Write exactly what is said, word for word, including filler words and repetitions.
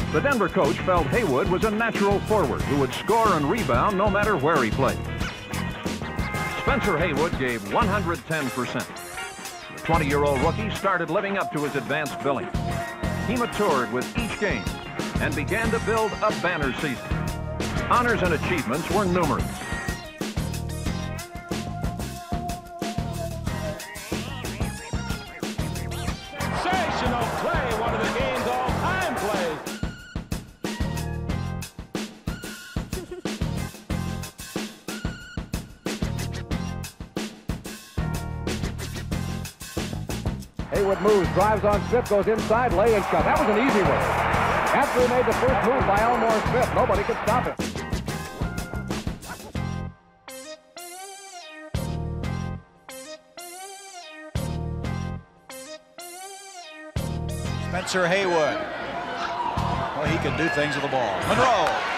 The Denver coach felt Haywood was a natural forward who would score and rebound no matter where he played. Spencer Haywood gave one hundred ten percent. The twenty-year-old rookie started living up to his advanced billing. He matured with each game and began to build a banner season. Honors and achievements were numerous. Sensational play, one of the game's all-time plays. Haywood moves, drives on Smith, goes inside, lay and shot. That was an easy one. After he made the first move by Elmore Smith, nobody could stop him. Spencer Haywood. Well, he can do things with the ball. Monroe.